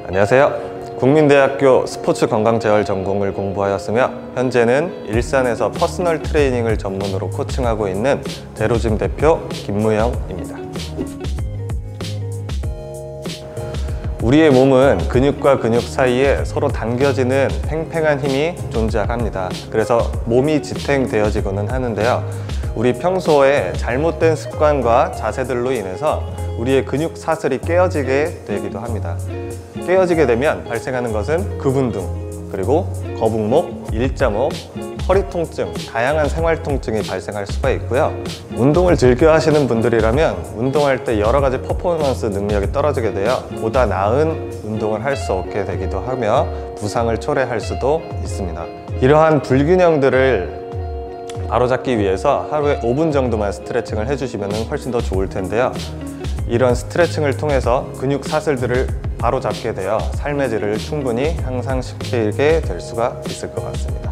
안녕하세요. 국민대학교 스포츠건강재활 전공을 공부하였으며 현재는 일산에서 퍼스널 트레이닝을 전문으로 코칭하고 있는 대로짐 대표 김무영입니다. 우리의 몸은 근육과 근육 사이에 서로 당겨지는 팽팽한 힘이 존재합니다. 그래서 몸이 지탱되어지고는 하는데요. 우리 평소에 잘못된 습관과 자세들로 인해서 우리의 근육 사슬이 깨어지게 되기도 합니다. 깨어지게 되면 발생하는 것은 급운동, 그리고 거북목, 일자목, 허리 통증, 다양한 생활 통증이 발생할 수가 있고요. 운동을 즐겨 하시는 분들이라면 운동할 때 여러 가지 퍼포먼스 능력이 떨어지게 되어 보다 나은 운동을 할 수 없게 되기도 하며 부상을 초래할 수도 있습니다. 이러한 불균형들을 바로잡기 위해서 하루에 5분 정도만 스트레칭을 해주시면 훨씬 더 좋을 텐데요. 이런 스트레칭을 통해서 근육 사슬들을 바로잡게 되어 삶의 질을 충분히 향상시키게 될 수가 있을 것 같습니다.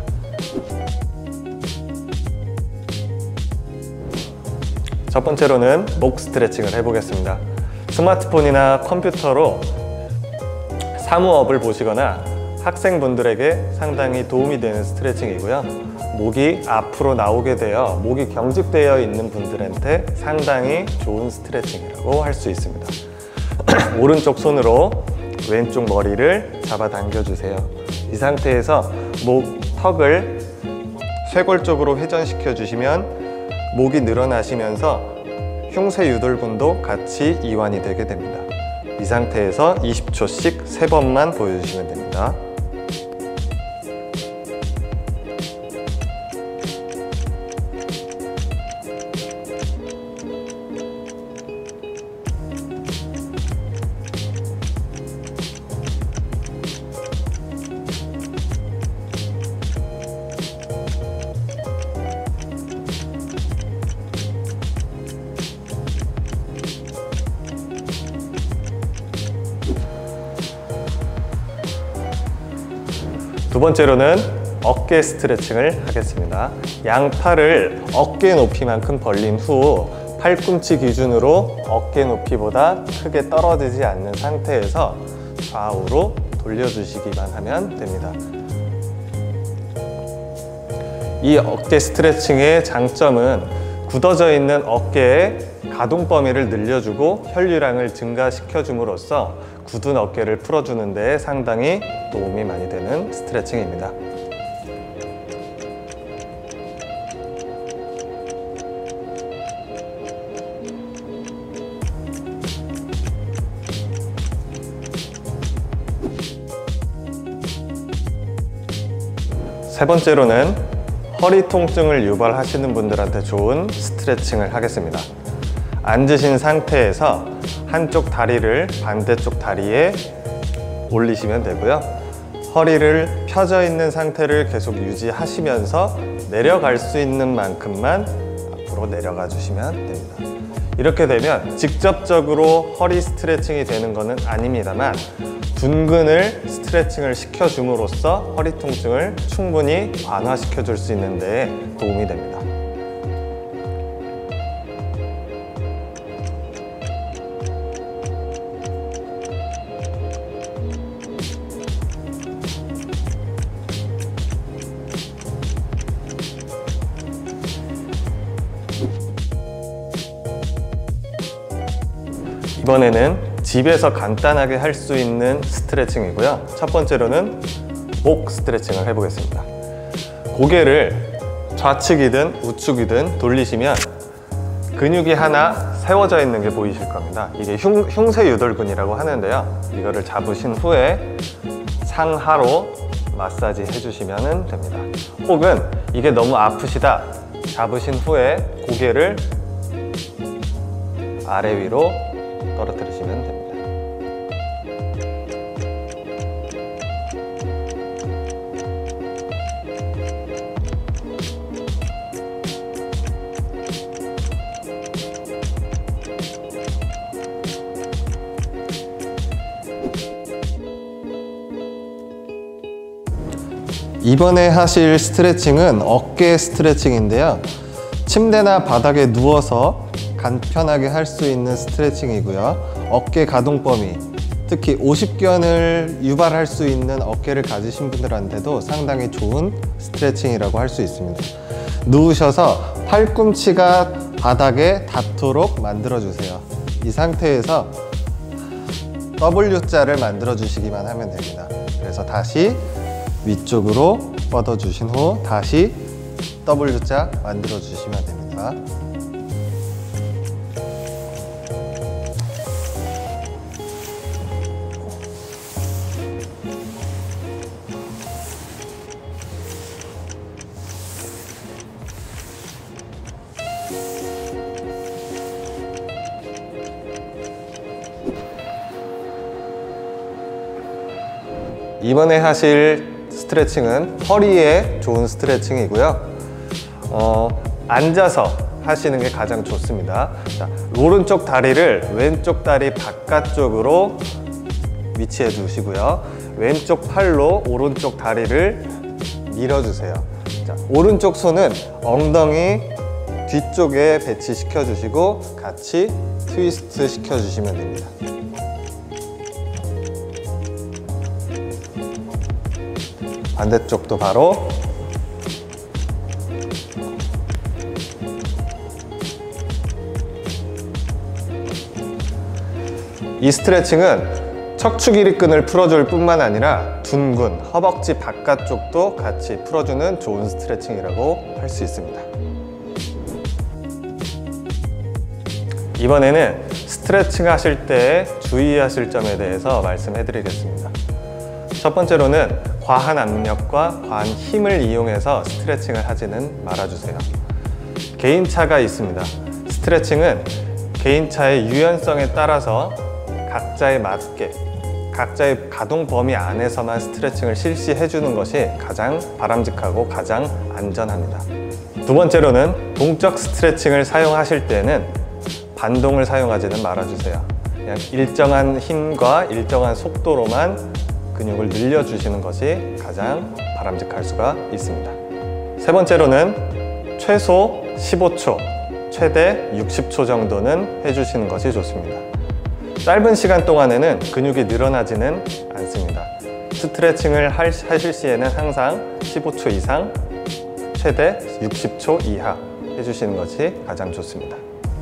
첫 번째로는 목 스트레칭을 해보겠습니다. 스마트폰이나 컴퓨터로 사무업을 보시거나 학생분들에게 상당히 도움이 되는 스트레칭이고요. 목이 앞으로 나오게 되어 목이 경직되어 있는 분들한테 상당히 좋은 스트레칭이라고 할 수 있습니다. 오른쪽 손으로 왼쪽 머리를 잡아당겨 주세요. 이 상태에서 목 턱을 쇄골 쪽으로 회전시켜 주시면 목이 늘어나시면서 흉쇄 유돌근도 같이 이완이 되게 됩니다. 이 상태에서 20초씩 3번만 보여주시면 됩니다. 두 번째로는 어깨 스트레칭을 하겠습니다. 양팔을 어깨 높이만큼 벌린 후 팔꿈치 기준으로 어깨 높이보다 크게 떨어지지 않는 상태에서 좌우로 돌려주시기만 하면 됩니다. 이 어깨 스트레칭의 장점은 굳어져 있는 어깨의 가동 범위를 늘려주고 혈류량을 증가시켜 줌으로써 굳은 어깨를 풀어주는 데 상당히 도움이 많이 되는 스트레칭입니다. 세 번째로는 허리 통증을 유발하시는 분들한테 좋은 스트레칭을 하겠습니다. 앉으신 상태에서 한쪽 다리를 반대쪽 다리에 올리시면 되고요. 허리를 펴져 있는 상태를 계속 유지하시면서 내려갈 수 있는 만큼만 앞으로 내려가 주시면 됩니다. 이렇게 되면 직접적으로 허리 스트레칭이 되는 것은 아닙니다만 둔근을 스트레칭을 시켜줌으로써 허리 통증을 충분히 완화시켜 줄 수 있는 데 도움이 됩니다. 이번에는 집에서 간단하게 할 수 있는 스트레칭이고요. 첫 번째로는 목 스트레칭을 해보겠습니다. 고개를 좌측이든 우측이든 돌리시면 근육이 하나 세워져 있는 게 보이실 겁니다. 이게 흉쇄 유돌근이라고 하는데요. 이거를 잡으신 후에 상하로 마사지 해주시면 됩니다. 혹은 이게 너무 아프시다 잡으신 후에 고개를 아래 위로 떨어뜨리시면 됩니다. 이번에 하실 스트레칭은 어깨 스트레칭인데요. 침대나 바닥에 누워서 간편하게 할 수 있는 스트레칭이고요. 어깨 가동 범위 특히 오십견을 유발할 수 있는 어깨를 가지신 분들한테도 상당히 좋은 스트레칭이라고 할 수 있습니다. 누우셔서 팔꿈치가 바닥에 닿도록 만들어 주세요. 이 상태에서 W자를 만들어 주시기만 하면 됩니다. 그래서 다시 위쪽으로 뻗어 주신 후 다시 W자 만들어 주시면 됩니다. 이번에 하실 스트레칭은 허리에 좋은 스트레칭이고요. 앉아서 하시는 게 가장 좋습니다. 자, 오른쪽 다리를 왼쪽 다리 바깥쪽으로 위치해 두시고요. 왼쪽 팔로 오른쪽 다리를 밀어주세요. 자, 오른쪽 손은 엉덩이 뒤쪽에 배치시켜 주시고 같이 트위스트 시켜 주시면 됩니다. 반대쪽도 바로 이 스트레칭은 척추 기립근을 풀어줄 뿐만 아니라 둔근, 허벅지 바깥쪽도 같이 풀어주는 좋은 스트레칭이라고 할 수 있습니다. 이번에는 스트레칭 하실 때 주의하실 점에 대해서 말씀해 드리겠습니다. 첫 번째로는 과한 압력과 과한 힘을 이용해서 스트레칭을 하지는 말아주세요. 개인차가 있습니다. 스트레칭은 개인차의 유연성에 따라서 각자에 맞게 각자의 가동 범위 안에서만 스트레칭을 실시해 주는 것이 가장 바람직하고 가장 안전합니다. 두 번째로는 동적 스트레칭을 사용하실 때는 반동을 사용하지는 말아주세요. 그냥 일정한 힘과 일정한 속도로만 근육을 늘려주시는 것이 가장 바람직할 수가 있습니다. 세 번째로는 최소 15초, 최대 60초 정도는 해주시는 것이 좋습니다. 짧은 시간 동안에는 근육이 늘어나지는 않습니다. 스트레칭을 하실 시에는 항상 15초 이상, 최대 60초 이하 해주시는 것이 가장 좋습니다.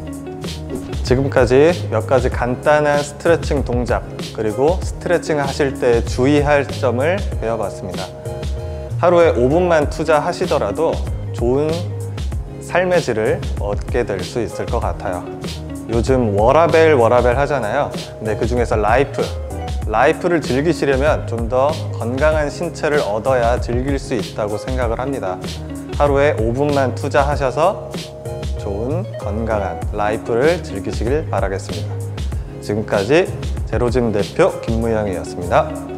지금까지 몇 가지 간단한 스트레칭 동작 그리고 스트레칭 하실 때 주의할 점을 배워봤습니다. 하루에 5분만 투자하시더라도 좋은 삶의 질을 얻게 될 수 있을 것 같아요. 요즘 워라밸 하잖아요. 근데 그 중에서 라이프를 즐기시려면 좀 더 건강한 신체를 얻어야 즐길 수 있다고 생각을 합니다. 하루에 5분만 투자하셔서 좋은 건강한 라이프를 즐기시길 바라겠습니다. 지금까지 제로짐 대표 김무영이었습니다.